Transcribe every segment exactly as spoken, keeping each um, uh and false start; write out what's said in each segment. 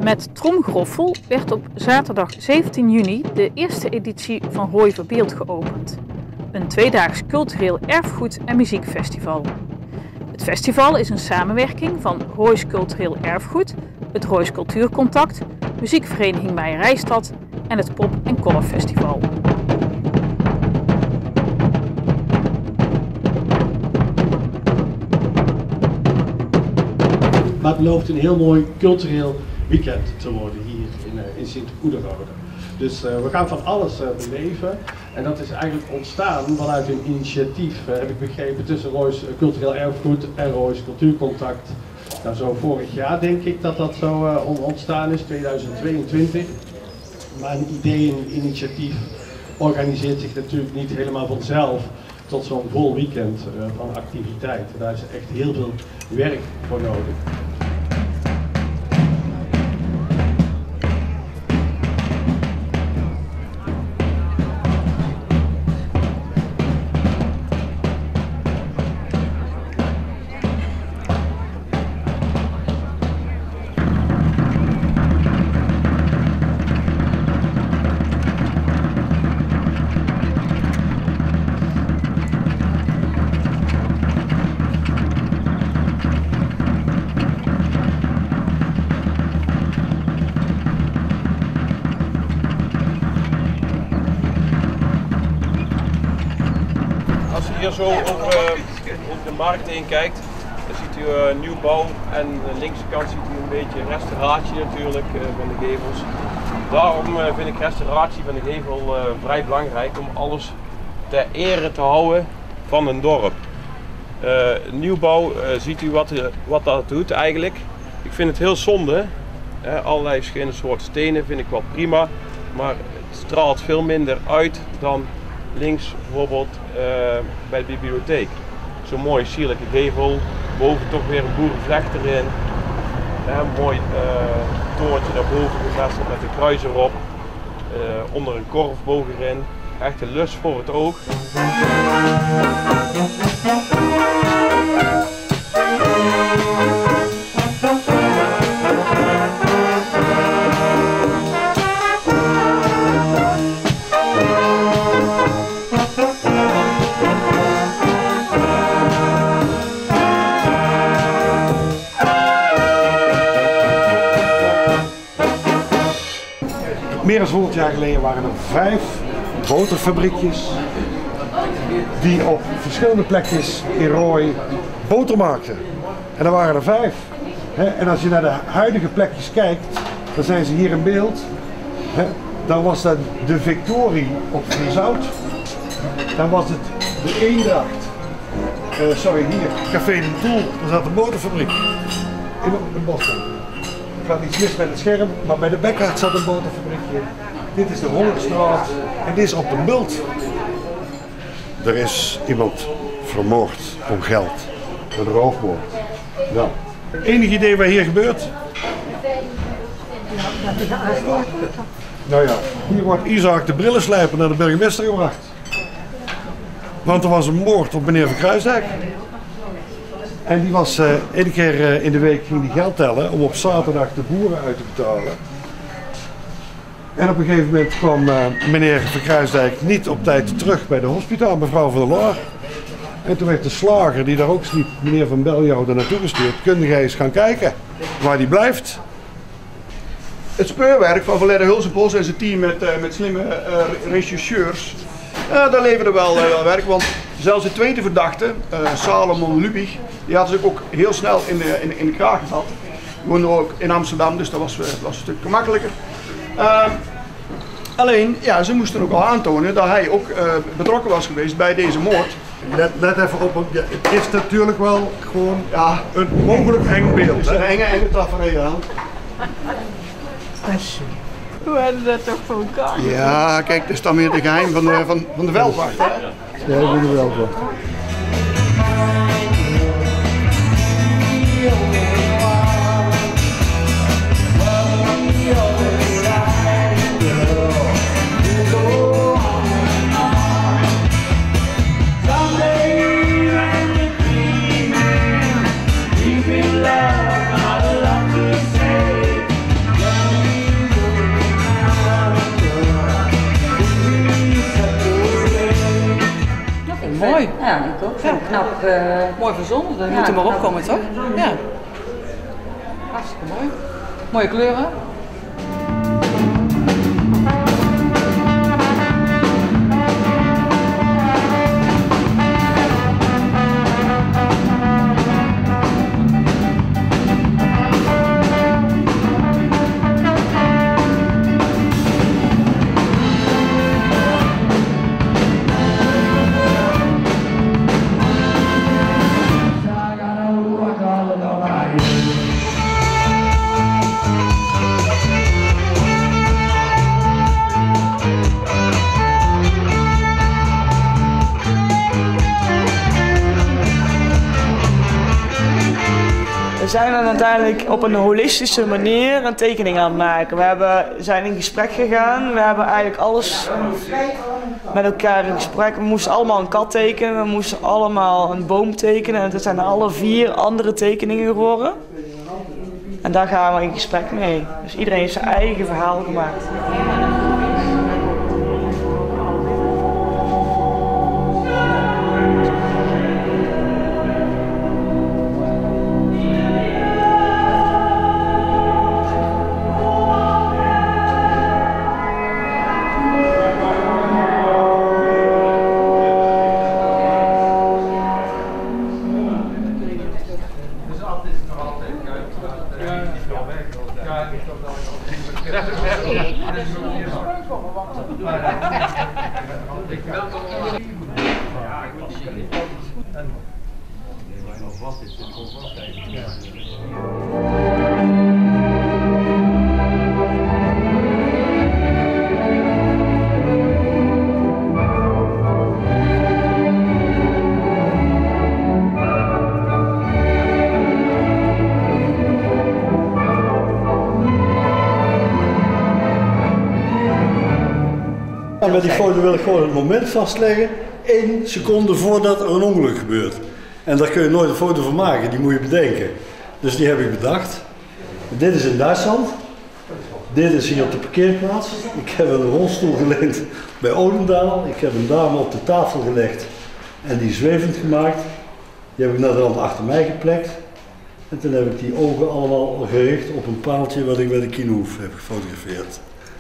Met tromgeroffel werd op zaterdag zeventien juni de eerste editie van Rooi Verbeeld geopend. Een tweedaags cultureel erfgoed- en muziekfestival. Het festival is een samenwerking van Roois Cultureel Erfgoed, het Roois Cultuurcontact, muziekvereniging Meijerijstad en het Pop en Color Festival. Maar het belooft een heel mooi cultureel weekend te worden hier in, uh, in Sint-Oederode. Dus uh, we gaan van alles uh, beleven en dat is eigenlijk ontstaan vanuit een initiatief, uh, heb ik begrepen, tussen Roois Cultureel Erfgoed en Roois Cultuurcontact. Nou, zo vorig jaar denk ik dat dat zo uh, ontstaan is, tweeduizend tweeëntwintig. Maar een idee, een initiatief organiseert zich natuurlijk niet helemaal vanzelf tot zo'n vol weekend uh, van activiteiten. Daar is echt heel veel werk voor nodig. Als u hier zo over, uh, over de markt heen kijkt, dan ziet u uh, nieuwbouw en aan de linkse kant ziet u een beetje restauratie natuurlijk uh, van de gevels. Daarom uh, vind ik restauratie van de gevel uh, vrij belangrijk om alles ter ere te houden van een dorp. Uh, nieuwbouw, uh, ziet u wat, uh, wat dat doet eigenlijk. Ik vind het heel zonde. Uh, allerlei verschillende soorten stenen vind ik wel prima, maar het straalt veel minder uit dan links bijvoorbeeld uh, bij de bibliotheek. Zo'n mooi sierlijke gevel, boven toch weer een boerenvlecht erin. Uh, een mooi uh, torentje naar boven gevestigd met een kruis erop. Uh, onder een korfboog erin. Echt een lust voor het oog. Meer dan honderd jaar geleden waren er vijf boterfabriekjes die op verschillende plekjes in Rooi boter maakten. En er waren er vijf. En als je naar de huidige plekjes kijkt, dan zijn ze hier in beeld. Dan was dat de Victorie op Vriezout. Dan was het de Eendracht. Uh, sorry, hier, Café de Doel. Daar zat een boterfabriek. In een Boston. Er gaat iets mis met het scherm, maar bij de Bekkaard zat een boterfabriekje. Dit is de Hollandstraat en dit is op de Bult. Er is iemand vermoord om geld. Een roofmoord. Nou, enig idee wat hier gebeurt? Nou ja, hier wordt Isaac de brillenslijper naar de burgemeester gebracht. Want er was een moord op meneer Van Kruisdijk. En die was uh, één keer uh, in de week ging die geld tellen om op zaterdag de boeren uit te betalen. En op een gegeven moment kwam uh, meneer Van Kruisdijk niet op tijd terug bij de hospitaal, mevrouw van der Laar. En toen werd de slager die daar ook sliep, meneer Van Beljouw, daar naartoe gestuurd. Kun jij eens gaan kijken waar die blijft? Het speurwerk van Valère Hulsebos en zijn team met, uh, met slimme uh, rechercheurs, uh, daar leverde wel, uh, wel werk, want zelfs de tweede verdachte, uh, Salomon Lubig, die hadden ze ook heel snel in de, in, in de kraag gehad. Die woonde ook in Amsterdam, dus dat was, uh, was een stuk gemakkelijker. Uh, alleen, ja, ze moesten ook al aantonen dat hij ook uh, betrokken was geweest bij deze moord. Let, let even op, het is natuurlijk wel gewoon ja, een mogelijk eng beeld. Het is een enge, enge tafereel. Hoe hadden dat toch voor elkaar? Ja, kijk, dat is dan weer de geheim van de, van, van de veldwacht. Hè? Ja, van de veldwacht. Love, I love to say. mooi. Ja, ik ook. Zo knap. Uh, mooi verzonnen, dan ja, moet er maar opkomen, toch? Ja. Hartstikke mooi. Mooie kleuren. We zijn dan uiteindelijk op een holistische manier een tekening aan het maken. We hebben, zijn in gesprek gegaan, we hebben eigenlijk alles met elkaar in gesprek. We moesten allemaal een kat tekenen, we moesten allemaal een boom tekenen. En het zijn alle vier andere tekeningen geworden. En daar gaan we in gesprek mee. Dus iedereen heeft zijn eigen verhaal gemaakt. En met die foto wil ik gewoon het moment vastleggen, één seconde voordat er een ongeluk gebeurt. En daar kun je nooit een foto van maken, die moet je bedenken. Dus die heb ik bedacht. Dit is in Duitsland. Dit is hier op de parkeerplaats. Ik heb een rolstoel geleend bij Odendaal. Ik heb een dame op de tafel gelegd en die zwevend gemaakt. Die heb ik naar de rand achter mij geplekt. En toen heb ik die ogen allemaal gericht op een paaltje wat ik bij de Kinohoef heb gefotografeerd.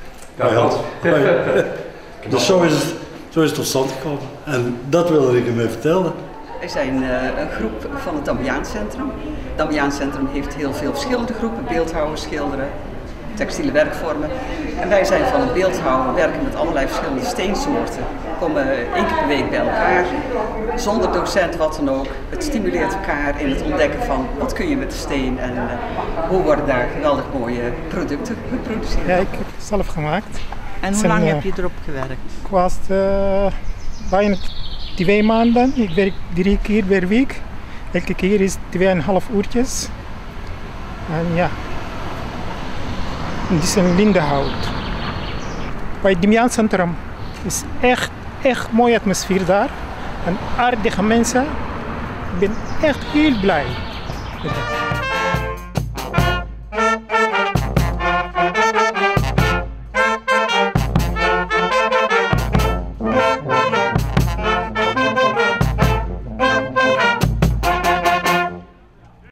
Ja, dus zo is, het, zo is het tot stand gekomen. En dat wilde ik ermee vertellen. Wij zijn uh, een groep van het Dambiaancentrum. Het Dambiaancentrum heeft heel veel verschillende groepen, beeldhouwen, schilderen, textiele werkvormen. En wij zijn van het beeldhouwen, werken met allerlei verschillende steensoorten. We komen één keer per week bij elkaar, zonder docent, wat dan ook. Het stimuleert elkaar in het ontdekken van wat kun je met de steen en uh, hoe worden daar geweldig mooie producten geproduceerd. Ja, ik heb het zelf gemaakt. En hoe lang heb je erop gewerkt? Ik was uh, bijna twee maanden. Ik werk drie keer per week. Elke keer is tweeënhalf uurtjes. En ja, het is een lindenhout. Bij het Dambiaancentrum is echt, echt mooie atmosfeer daar. En aardige mensen. Ik ben echt heel blij.